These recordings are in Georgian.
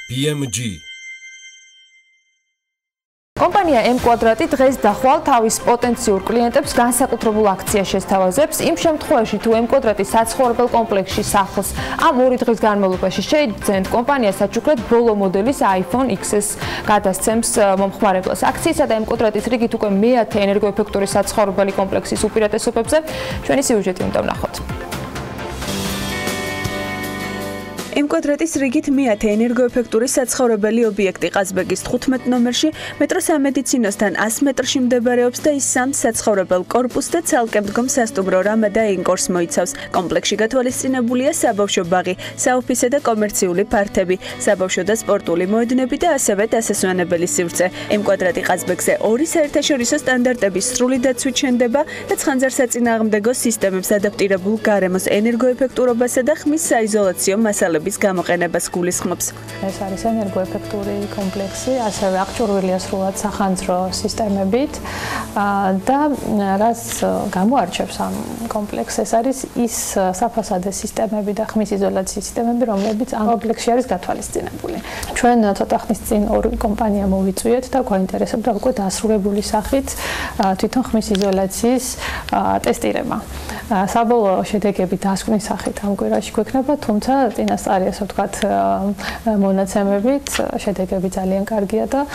BMG. Კომპანია M-კვადრატი დღეს დახვალ თავის პოტენციურ კლიენტებს განსაკუთრებულ აქციას შესთავაზებს იმ შემთხვევაში, თუ M-კვადრატის საცხოვრებელ კომპლექსში სახლს ამ 2 დღის განმავლობაში შეიძენთ, კომპანია საჩუქრად ბოლო მოდელის iPhone XS გადასცემს მომხმარებლებს. აქციისა და M-კვადრატის რიგით უკვე მე-10 ენერგოეფექტური საცხოვრებელი კომპლექსის უპირატესობებზე ჩვენი სიუჟეტი უნდა ვნახოთ. M-კვადრატის რიგით მე-10 ენერგოეფექტური საცხოვრებელი ობიექტი ყაზბეგის 15 ნომერში მეტრო სამედიცინოსთან 100 მეტრში მდებარეობს და ის 3 საცხოვრებელ კორპუსს და ცალკე მდგომ სასტუმრო რამა და ინკორს მოიცავს. კომპლექსში გათვალისწინებულია საბავშვო ბაღი, საოფისე და კომერციული ფართები, საბავშვო და სპორტული მოედნები და ასევე დასასვენებელი სივრცე. M-კვადრატი ყაზბეგზე 2 საერთაშორისო სტანდარტების სრული დაცვით შენდება და ცხანძარსაწინააღმდეგო სისტემებს ადაპტირებულ გარემოს ენერგოეფექტურობასა და ხმის საიზოლაციო მასალებს გამოყენებას გულისხმობს. ეს არის ენერგოეფექტური კომპლექსი, ასევე აღჭურვილია სრულად სახანძრო სისტემებით და რაც გამოარჩევს ამ კომპლექსს, ეს არის ის საფასადე სისტემები და ხმის იზოლაციის სისტემები, რომლებიც ამ კომპლექსში არის გათვალისწინებული. ჩვენ ცოტა ხნის წინ 2 კომპანია მოვიწვიეთ და გვაინტერესებდა უკვე დასრულებული სახით თვითონ ხმის იზოლაციის ტესტირება. საბოლოო შედეგები დასკვნის სახით ამ კვირაში გვექნება, თუმცა წინასწარ ასე ვთქვათ, მონაცემებით შედეგები ძალიან კარგია და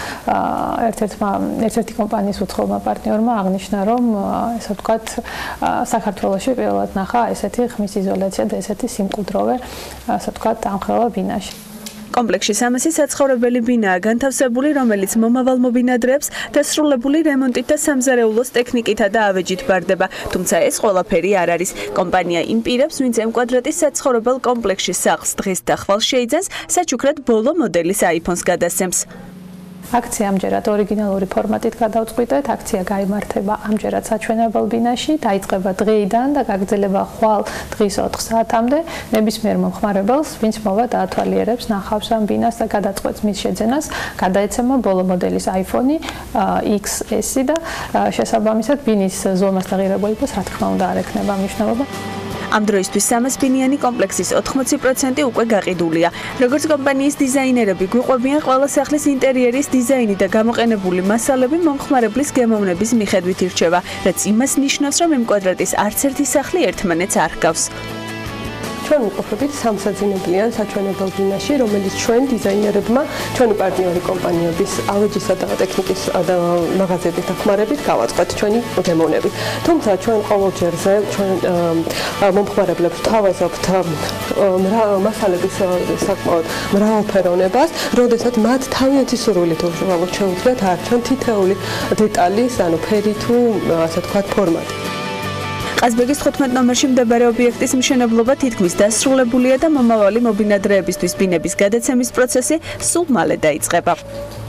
ერთ-ერთი კომპანიის უცხოელმა პარტნიორმა აღნიშნა, რომ ასე ვთქვათ, საქართველოში პირველად ნახა ესეთი ხმის იზოლაცია და ესეთი სიმკვიდროვე, ასე ვთქვათ, ამხელა ბინაში. კომპლექსში 300 საცხოვრებელი ბინაა განთავსებული, რომელიც მომავალ მობინადრეებს დასრულებული რემონტით და სამზარეულოს ტექნიკითა და ავეჯით ბარდება. თუმცა ეს ყველაფერი არ არის. კომპანია იმ პირებს, ვინც M-კვადრატის საცხოვრებელ კომპლექსში სახლს დღეს დახვალ შეიძენს, საჩუქრად ბოლო მოდელის iPhone-ს გადასცემს. აქცია ამჯერად ორიგინალური ფორმატით გადავწყვიტეთ. აქცია გაიმართება ამჯერად საჩვენებელ ბინაში, დაიწყება დღეიდან და გაგრძელება ხვალ დღის 4 საათამდე. ნებისმიერ მომხმარებელს, ვინც მოვა დაათვალიერებს, ნახავს ამ ბინას და გადაწყვეტს მის შეძენას, გადაეცემა ბოლო მოდელის iPhone XS და შესაბამისად ბინის ზომას და ღირებულებას, რა თქმა უნდა, არ ექნება მნიშვნელობა. ამ დროისთვის 300 ბინიანი კომპლექსის 80% უკვე გაყიდულია. როგორც კომპანიის დიზაინერები გვიყვებიან, ყველა სახლის ინტერიერის დიზაინი და გამოყენებული მასალები მომხმარებლის გემოვნების მიხედვით ირჩევა, რაც იმას ნიშნავს, რომ M-კვადრატის არც ერთი სახლი ერთმანეთს არ ჰგავს. ჩვენ ვიყოფებით სამსაძინებლიან საჩვენებელ ბინაში, რომელიც ჩვენ დიზაინერებმა, ჩვენი პარტნიორი კომპანიების ავეჯისა და ტექნიკის მაღაზიების დახმარებით გავაწყოთ ჩვენი გემოვნები. თუმცა ჩვენ ყოველჯერზე ჩვენ მომხმარებლებს ვთავაზობთ მასალების საკმაოდ მრავალფეროვნებას, როდესაც მათ თავიანთი სურვილით უბრალოდ შეუძლიათ არჩევენ თითოეული დეტალის, ანუ ფერი თუ ასე ვთქვათ ფორმატი. ყაზბეგის 15 ნომერში მდებარე ობიექტის მშენებლობა თითქმის დასრულებულია და მომავალი მობინადრეებისთვის ბინების გადაცემის პროცესი სულ მალე დაიწყება.